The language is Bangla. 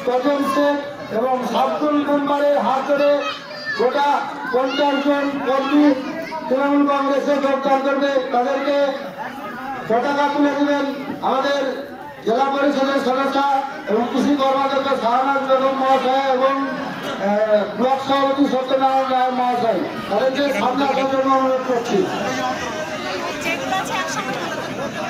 প্রথম শেখ এবং আব্দুল মেম্বারের হাত ধরে গোটা 50 জন কর্মী তৃণমূল কংগ্রেসে যোগদান করবে। তাদেরকে পতাকা তুলে দিবেন আমাদের জেলা পরিষদের সদস্য এবং কৃষি কর্মাধ্যক্ষ শাহনাজ বেগম মহাশয় এবং ব্লক সভাপতি সত্যনারায়ণ রায় মহাশয়। তাদেরকে সামনে আসার জন্য অনুরোধ করছি।